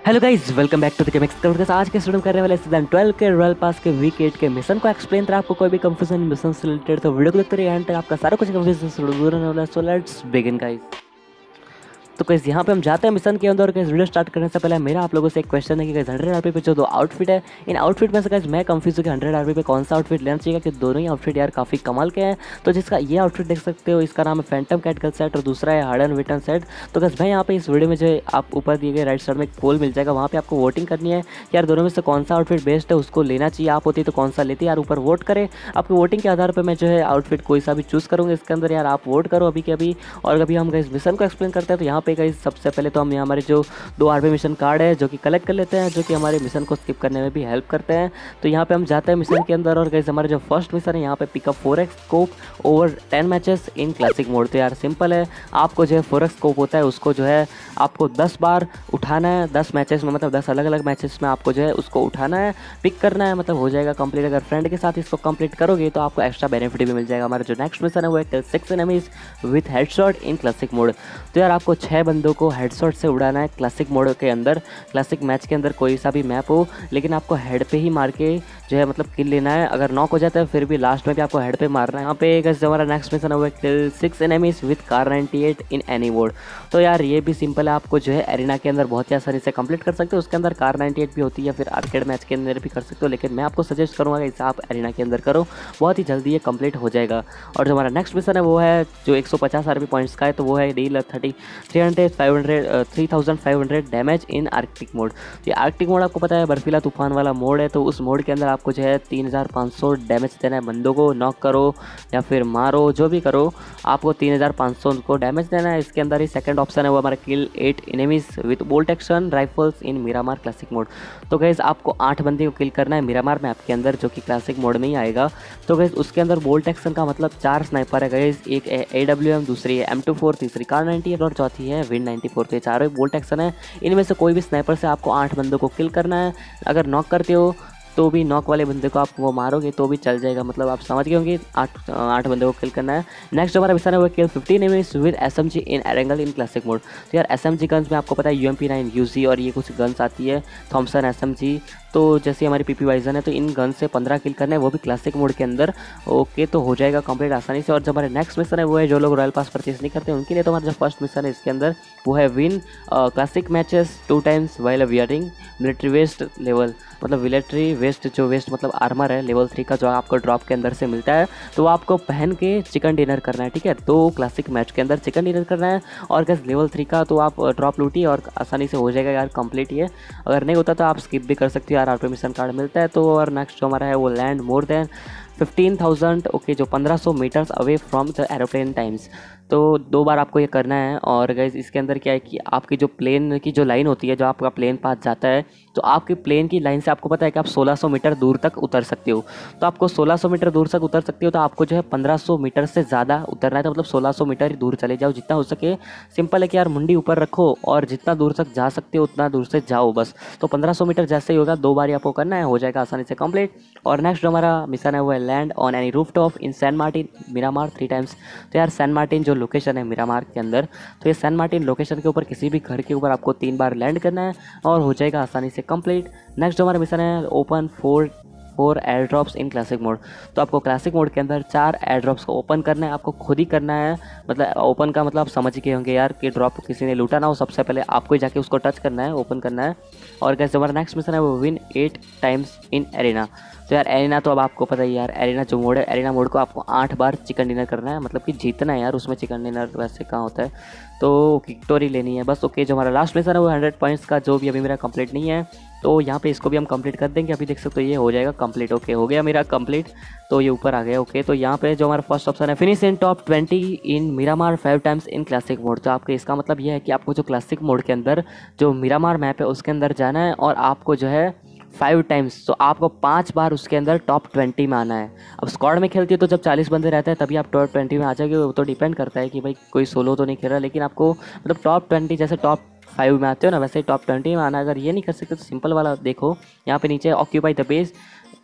Hello guys, welcome back to the gaming explorers. आज के student करने वाले सीजन 12 के रॉयल पास के वीक 8 के मिशन को एक्सप्लेन कर आपको कोई भी कंफ्यूजन मिशन से रिलेटेड तो वीडियो को देखते रहिए एंड तक आपका सारा कुछ कंफ्यूजन दूर होने वाला है। So let's begin guys. तो कैसे यहाँ पे हम जाते हैं मिशन के अंदर। कैसे वीडियो स्टार्ट करने से पहले मेरा आप लोगों से एक क्वेश्चन है कि 100 आरपी पे जो दो आउटफिट है, इन आउटफिट में से गाइस मैं कंफ्यूज हूँ कि 100 आरपी पे कौन सा आउटफिट लेना चाहिए, कि दोनों ही आउटफिट यार काफ़ी कमाल के हैं। तो जिसका ये आउटफिट देख सकते हो, इसका नाम है फैंटम कैटगल सेट और दूसरा है हार्डन विटन सेट। तो गाइस मैं यहाँ पे इस वीडियो में जो आप ऊपर दिए गए राइट साइड में एक पोल मिल जाएगा, वहाँ पे आपको वोटिंग करनी है कि यार दोनों में से कौन सा आउटफिट बेस्ट है, उसको लेना चाहिए। आप होती तो कौन सा लेती यार, ऊपर वोट करें। आपकी वोटिंग के आधार पर मैं जो है आउटफिट कोई सा भी चूज़ करूँगा इसके अंदर। यार आप वोट करो अभी के अभी। और अभी हम गाइस मिशन को एक्सप्लेन करते हैं। तो यहाँ पे गाइस सबसे पहले तो हम यहाँ हमारे जो दो आरपी मिशन कार्ड है जो कि कलेक्ट कर लेते हैं, जो कि हमारे मिशन को स्किप करने में भी हेल्प करते हैं। तो यहाँ पे हम जाते हैं मिशन के अंदर और गाइस हमारे जो फर्स्ट मिशन है यहाँ पे pickup 4x scope over 10 matches in classic mode. तो यार सिंपल है, आपको जो है 4x स्कोप होता है उसको जो है आपको 10 बार उठाना है, 10 मैचेस में, मतलब 10 अलग अलग मैचेस में आपको जो है उसको उठाना है, पिक करना है, मतलब हो जाएगा कंप्लीट। अगर फ्रेंड के साथ इसको कंप्लीट करोगे तो आपको एक्स्ट्रा बेनिफिट भी मिल जाएगा। हमारा जो नेक्स्ट मिशन है वो है 6 enemies with headshot in classic mode. तो यार आपको 6 बंदों को हेडशॉट से उड़ाना है क्लासिक मोड के अंदर। क्लासिक मैच के अंदर कोई सा भी मैप हो, लेकिन आपको हेड पे ही मार के जो है मतलब किल लेना है। अगर नॉक हो जाता है फिर भी लास्ट में भी आपको हेड पे मारना है। यहाँ पे जो हमारा नेक्स्ट मिशन है वो kill 6 enemies with kar 98 in any mode. तो यार ये भी सिंपल है, आपको जो है एरिना के अंदर बहुत ही आसानी से कंप्लीट कर सकते हो। उसके अंदर कार 98 भी होती है, या फिर आर्केड मैच के अंदर भी कर सकते हो, लेकिन मैं आपको सजेस्ट करूँगा कि इसे आप एरिना के अंदर करो, बहुत ही जल्दी ये कंप्लीट हो जाएगा। और जो हमारा नेक्स्ट मिशन है वो है जो 150 आरपी पॉइंट्स का है, तो वो है deal 3500 damage in arctic mode. ये आर्कटिक मोड आपको पता है बर्फीला तूफान वाला मोड है। तो उस मोड के अंदर आपको जो है 3500 डैमेज देना है। बंदों को नॉक करो या फिर मारो, जो भी करो, आपको 3500 को डैमेज देना है। इसके अंदर ही सेकंड ऑप्शन है वो हमारा kill 8 enemies with bolt action rifles in Miramar classic mode. तो गाइस आपको 8 बंदे को किल करना है मिरामार मैप के अंदर, जो कि क्लासिक मोड में ही आएगा। तो गाइस उसके अंदर बोल्ट एक्शन का मतलब 4 स्नाइपर है गाइस, एक AWM, दूसरी है M24, तीसरी कार 98 और चौथी है विन 94। तो ये चारों बोल्ट एक्शन है। इनमें से कोई भी स्नाइपर से आपको 8 बंदों को किल करना है। अगर नॉक करते हो तो भी नॉक वाले बंदे को आप वो मारोगे तो भी चल जाएगा, मतलब आप समझ गए होंगे। 8 बंदे को किल करना है। नेक्स्ट हमारा मिशन है वो kill 15 enemies with SMG in Erangel in classic mode. तो यार SMG गन्स में आपको पता है UMP9 UZ और ये कुछ गन्स आती है, थॉमसन SMG। तो जैसे हमारी PP वाइजन है, तो इन गन से 15 किल करने हैं, वो भी क्लासिक मोड के अंदर। ओके, तो हो जाएगा कंप्लीट आसानी से। और जो हमारे नेक्स्ट मिशन है वो है जो लोग रॉयल पास परचेस नहीं करते उनके लिए, तो हमारा जो फर्स्ट मिशन है इसके अंदर वो है win classic matches 2 times while wearing military vest level, मतलब मिलिट्री वेस्ट जो वेस्ट मतलब आर्मर है लेवल 3 का, जो आपको ड्रॉप के अंदर से मिलता है। तो वो आपको पहन के चिकन डिनर करना है, ठीक है। तो क्लासिक मैच के अंदर चिकन डिनर करना है। और गैस लेवल 3 का तो आप ड्रॉप लूटिए और आसानी से हो जाएगा यार कंप्लीट ये। अगर नहीं होता तो आप स्किप भी कर सकते हो यार, आउट मिशन कार्ड मिलता है। तो और नेक्स्ट जो हमारा है वो लैंड मोर देन 15,000, ओके, जो 1500 metres away from the aeroplane times. तो 2 बार आपको ये करना है। और गाइस इसके अंदर क्या है कि आपकी जो प्लेन की जो लाइन होती है, जो आपका प्लेन पाथ जाता है, तो आपकी प्लेन की लाइन से आपको पता है कि आप 1600 मीटर दूर तक उतर सकते हो। तो आपको 1600 मीटर दूर तक उतर सकते हो, तो आपको जो है 1500 मीटर से ज़्यादा उतरना है। तो मतलब 1600 मीटर ही दूर चले जाओ जितना हो सके। सिंपल है कि यार मुंडी ऊपर रखो और जितना दूर तक जा सकते हो उतना दूर से जाओ बस। तो 1500 मीटर जैसे ही होगा 2 बार आपको करना है, हो जाएगा आसानी से कंप्लीट। और नेक्स्ट जो हमारा मिशन है वो है land on any rooftop in San Martin Miramar 3 times. तो यार सैन मार्टिन जो लोकेशन है मिरामार के अंदर, तो ये सैन मार्टिन लोकेशन के ऊपर किसी भी घर के ऊपर आपको 3 बार लैंड करना है और हो जाएगा आसानी से कंप्लीट। नेक्स्ट जो हमारा मिशन है open 4 air drops in classic mode. तो आपको क्लासिक मोड के अंदर 4 एयर ड्रॉप्स को ओपन करना है, आपको खुद ही करना है। मतलब ओपन का मतलब आप समझ गए होंगे यार कि ड्रॉप किसी ने लूटा ना हो, सबसे पहले आपको ही जाके उसको टच करना है, ओपन करना है। और कैसे हमारा नेक्स्ट मिशन है वो विन 8 टाइम्स इन एरिना। तो यार एरिना तो अब आपको पता ही यार, एरिना जो मोड है, एरिना मोड को आपको 8 बार चिकन डिनर करना है, मतलब कि जीतना है यार उसमें। चिकन डिनर वैसे कहाँ होता है, तो विक्टोरी लेनी है बस। ओके, जो हमारा लास्ट मिशन है वो 100 पॉइंट्स का, जो भी अभी मेरा कंप्लीट नहीं है, तो यहाँ पे इसको भी हम कंप्लीट कर देंगे। अभी देख सकते हो ये हो जाएगा कंप्लीट। ओके, हो गया मेरा कंप्लीट, तो ये ऊपर आ गया। ओके, तो यहाँ पे जो हमारा फर्स्ट ऑप्शन है finish in top 20 in Miramar 5 times in classic mode. तो आपके इसका मतलब ये है कि आपको जो क्लासिक मोड के अंदर जो मिरामार मैप है उसके अंदर जाना है और आपको जो है 5 टाइम्स, तो आपको 5 बार उसके अंदर टॉप 20 में आना है। अब स्क्वाड में खेलती है तो जब 40 बंदे रहते हैं तभी आप टॉप 20 में आ जाओगे। वो तो डिपेंड करता है कि भाई कोई सोलो तो नहीं खेल रहा, लेकिन आपको मतलब टॉप 20 जैसे टॉप 5 में आते हो ना, वैसे ही टॉप 20 में आना। अगर ये नहीं कर सकते तो सिंपल वाला देखो, यहाँ पे नीचे occupy the base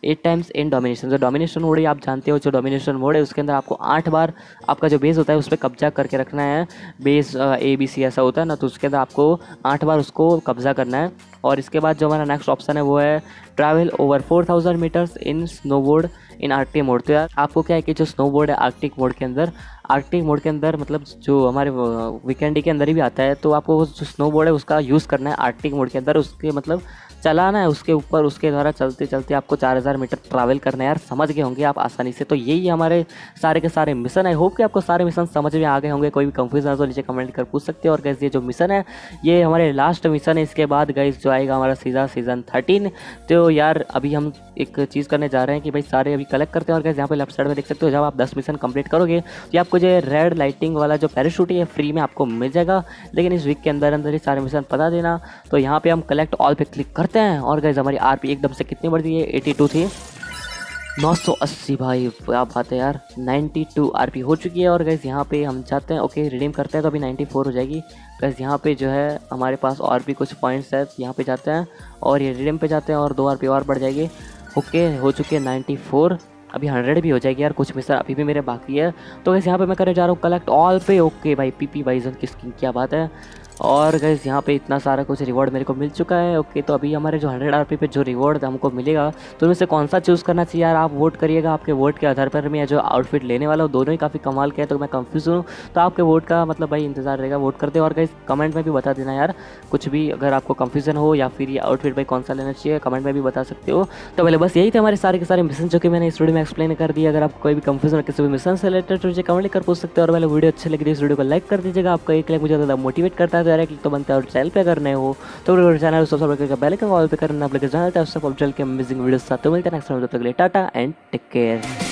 8 times in domination. जो डोमिनेशन मोड है आप जानते हो, जो डोमिनेशन मोड है उसके अंदर आपको 8 बार आपका जो बेस होता है उस पर कब्जा करके रखना है। बेस ABC ऐसा होता है ना, तो उसके अंदर आपको 8 बार उसको कब्जा करना है। और इसके बाद जो हमारा नेक्स्ट ऑप्शन है वो है travel over 4000 metres in snowboard in arctic mode. तो यार आपको क्या है कि जो स्नोबोर्ड है आर्कटिक मोड के अंदर मतलब जो हमारे वीकेंड के अंदर ही भी आता है, तो आपको जो स्नोबोर्ड है उसका यूज़ करना है आर्कटिक मोड के अंदर, उसके मतलब चलाना है उसके ऊपर, उसके द्वारा चलते चलते आपको 4000 मीटर ट्रैवल करना है। यार समझ गए होंगे आप आसानी से। तो यही हमारे सारे के सारे मिशन है। होप कि आपको सारे मिशन समझ में आ गए होंगे। कोई भी कंफ्यूजन है तो नीचे कमेंट कर पूछ सकते हो। और गैस ये जो मिशन है ये हमारे लास्ट मिशन है। इसके बाद गैस जो आएगा हमारा सीज़न 13। तो यार अभी हम एक चीज़ करने जा रहे हैं कि भाई सारे अभी कलेक्ट करते हैं। और गैस यहाँ पे लेफ्ट साइड में देख सकते हो, जब आप 10 मिशन कंप्लीट करोगे तो आपको जो रेड लाइटिंग वाला जो पैराशूट है फ्री में आपको मिल जाएगा। लेकिन इस वीक के अंदर अंदर ही सारे मिशन बता देना। तो यहाँ पे हम कलेक्ट ऑल पे क्लिक करते हैं। और गैस हमारी RP एकदम से कितनी बढ़ गई है, 82 थी 980 भाई, क्या बात है यार, 92 RP हो चुकी है। और गैस यहाँ पे हम जाते हैं, ओके रिडीम करते हैं तो अभी 94 हो जाएगी। गैस यहाँ पे जो है हमारे पास और भी कुछ पॉइंट्स है, यहाँ पे जाते हैं और ये रिडीम पे जाते हैं और 2 RP और बढ़ जाएगी। ओके हो चुके हैं 94, अभी 100 भी हो जाएगी यार। कुछ मिशन अभी भी मेरे बाकी है। तो गैस यहाँ पे मैं करने जा रहा हूँ कलेक्ट ऑल पे। ओके भाई PP बाइजन की स्किन, क्या बात है। और गैस यहाँ पे इतना सारा कुछ रिवॉर्ड मेरे को मिल चुका है। ओके तो अभी हमारे जो 100 RP पे जो रिवॉर्ड हमको मिलेगा तो उनमें से कौन सा चूज़ करना चाहिए यार, आप वोट करिएगा। आपके वोट के आधार पर मैं जो आउटफिट लेने वाला हूँ दोनों ही काफ़ी कमाल के हैं, तो मैं कंफ्यूज हूँ। तो आपके वोट का मतलब भाई इंतजार रहेगा, वोट कर दे। और गैस कमेंट में भी बता देना यार, कुछ भी अगर आपको कंफ्यूजन हो या फिर ये आउटफिट भाई कौन सा लेना चाहिए कमेंट में भी बता सकते हो। तो पहले बस यही थे हमारे सारे के सारे मिशन जो कि मैंने इस वीडियो में एक्सप्लेन कर दिया। अगर आपको कोई भी कंफ्यूजन है किसी भी मिशन से रिलेटेड तो मुझे कमेंट कर पूछ सकते हो। और पहले वीडियो अच्छी लगी तो इस वीडियो को लाइक कर दीजिएगा। आपका एक लाइक मुझे ज़्यादा मोटिवेट करता है, तो यार एक तो बनता है। और चैनल पे अगर नए हो तो channel subscribe bell icon all पे करना, आप लोग चैनल पे अमेजिंग वीडियोस साथ तो मिलते हैं नेक्स्ट टाइम। तब तक के लिए टाटा एंड टेक केयर।